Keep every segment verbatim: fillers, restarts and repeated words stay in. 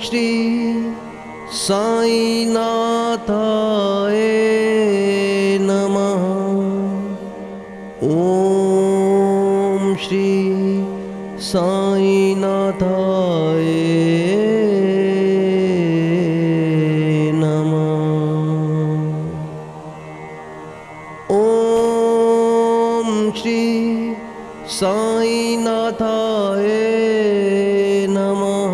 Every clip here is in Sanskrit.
श्री साईनाथाय नमः। ॐ श्री साईनाथाय नमः। ॐ श्री साईनाथाय नमः।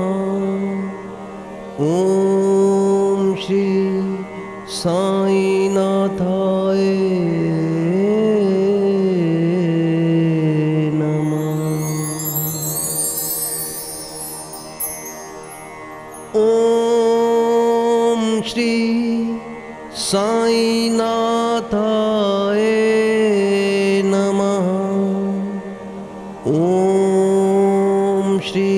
ॐ श्री साईनाथाय ॐ श्री साईनाथाय नमः। ॐ श्री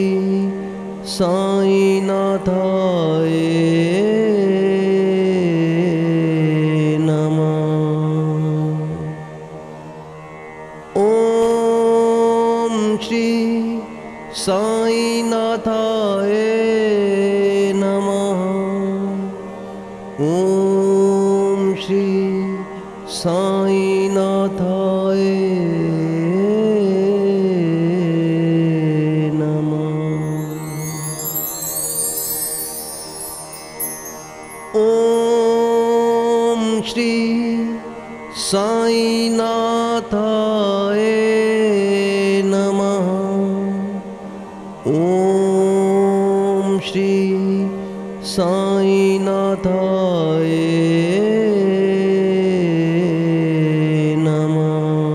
साईनाथाय नमः। ॐ श्री साईनाथाय नमः। ॐ श्री साईनाथाय नमः। ॐ श्री साईनाथाय नमः। ॐ श्री साईनाथाय नमः।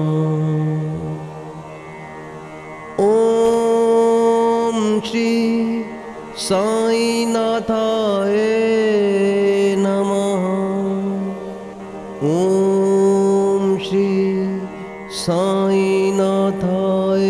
ॐ श्री साईनाथाय नमः। ॐ श्री साईनाथाय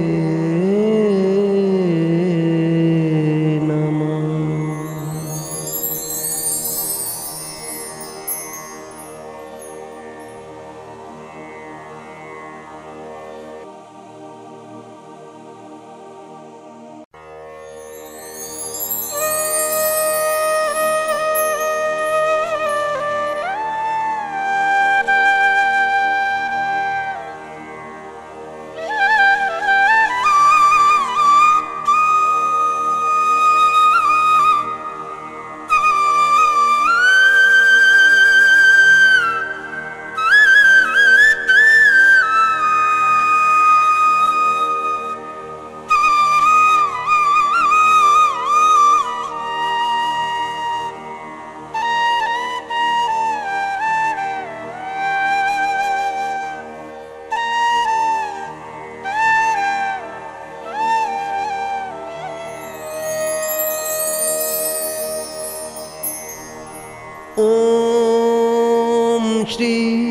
ॐ श्री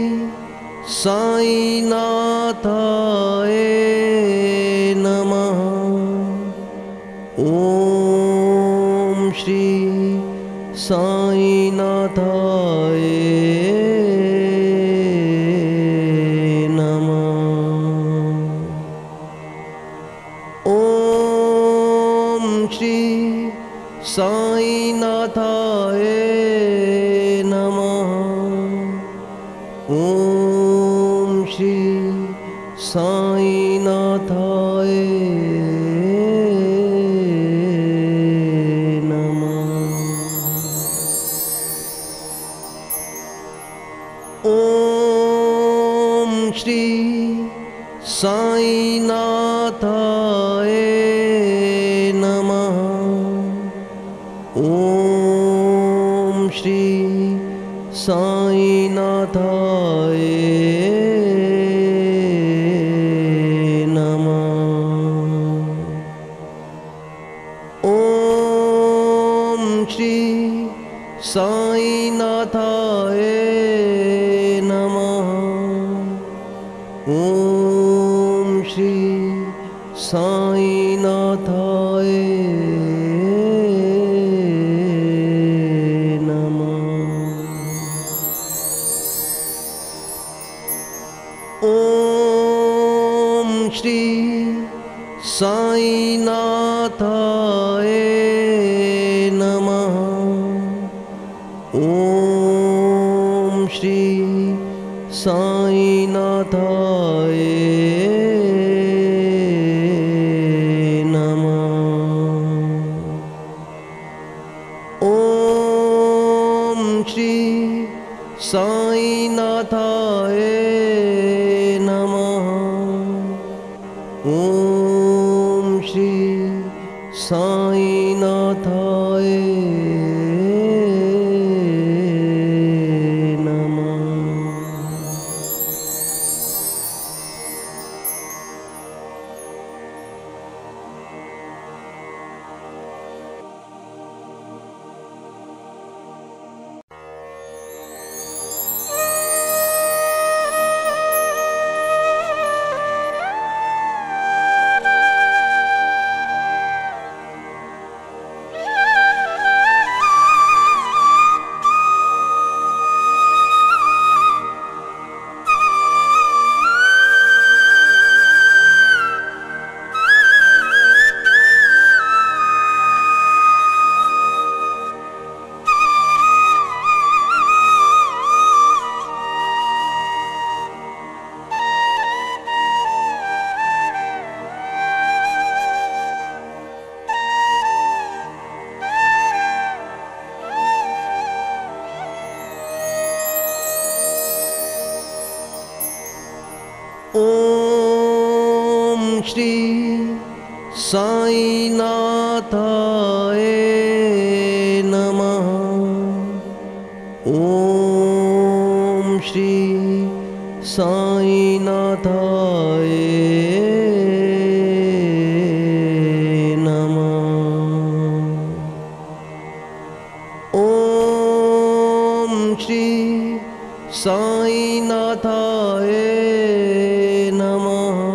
साईनाथाय नमः। ॐ श्री साईनाथाय नमः। ॐ श्री साईनाथाय नमः। ॐ श्री साईनाथाय नमः। ॐ श्री साईनाथाय नमः। ॐ श्री साईनाथाय नमः। ॐ श्री साईनाथाय नमः। ॐ श्री साईनाथाय ॐ श्री साईनाथाय नमः। साईनाथाय नमः। ओम श्री साईनाथाय नमः। ओम श्री साईनाथाय नमः। ओम श्री साईनाथाय नमः। ओम श्री साईनाथाय नमः।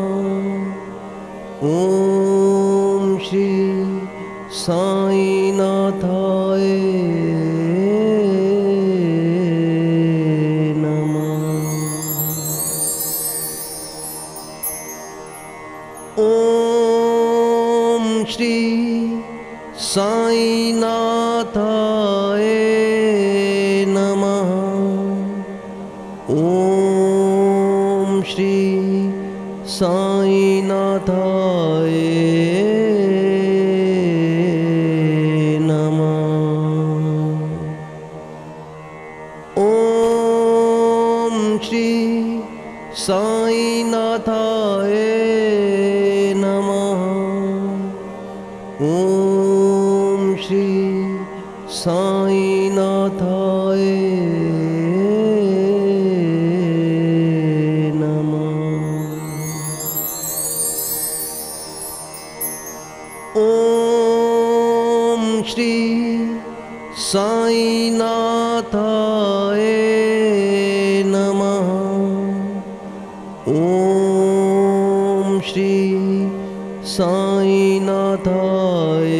ओम श्री साईनाथाय नमः। ओम श्री साईनाथाय नमः। ओम श्री साईनाथाय नमः। ओम श्री साईनाथाय नमः। ओम श्री साईनाथाय ओम श्री साईनाथाय नमः। ओम श्री साईनाथाय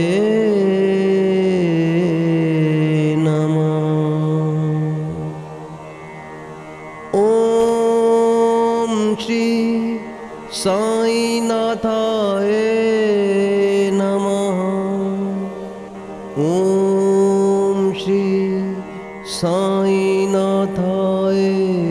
नमः। ओम श्री साईनाथाय नमः। ओम श्री साईनाथाय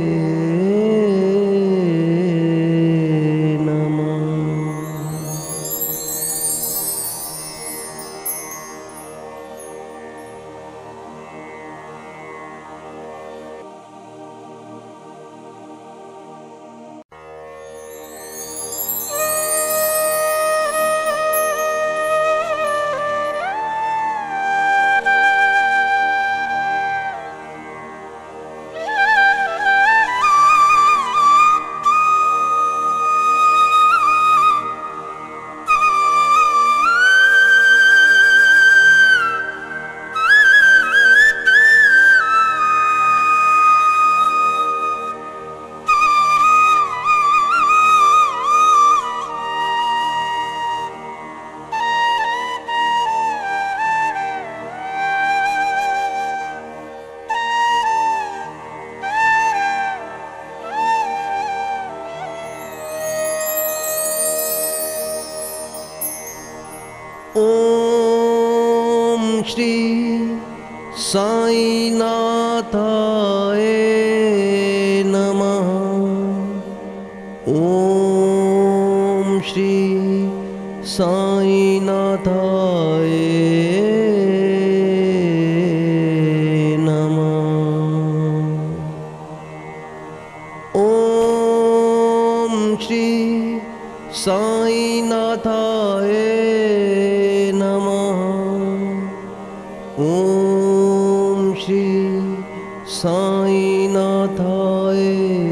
ओम श्री साईनाथाय नमः। ॐ श्री साईनाथाय नमः। ॐ श्री साईनाथाय नमः। ॐ श्री साईनाथाय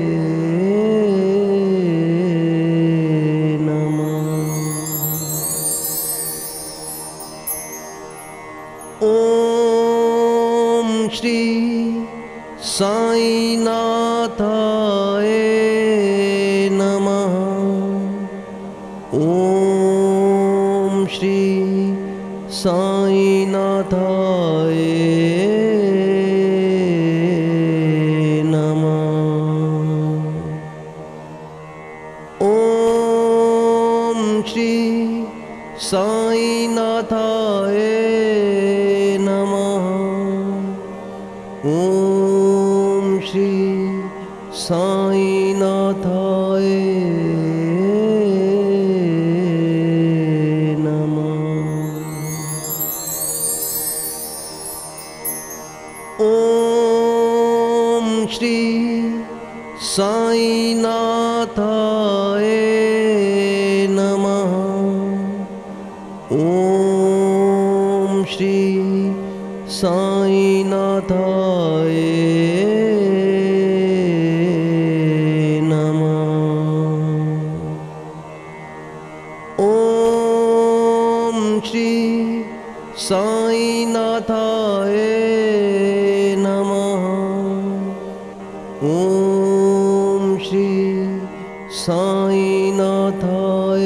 ॐ श्री साईनाथाय नमः। ॐ श्री साईनाथाय नमः। ॐ श्री साईनाथाय ॐ श्री साईनाथाय नमः। ॐ श्री साईनाथाय नमः। ॐ श्री साईनाथाय नमः। ॐ श्री साईनाथाय नमः। ॐ श्री साईनाथाय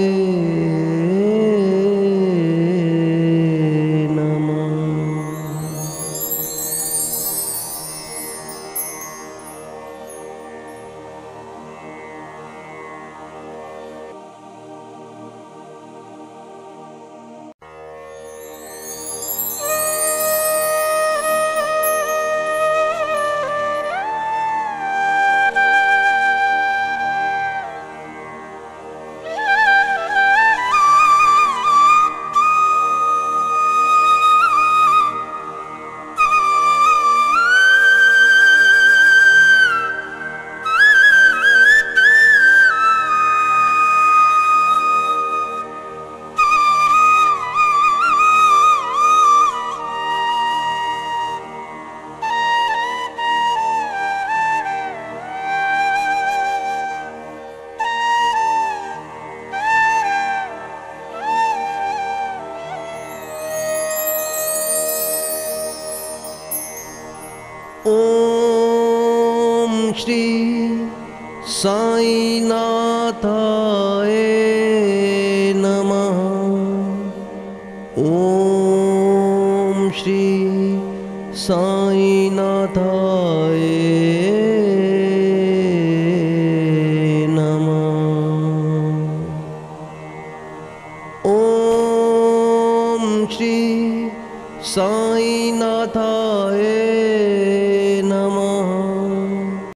ॐ श्री साईनाथाय नमः। ॐ श्री साईनाथाय नमः। ॐ श्री साईनाथाय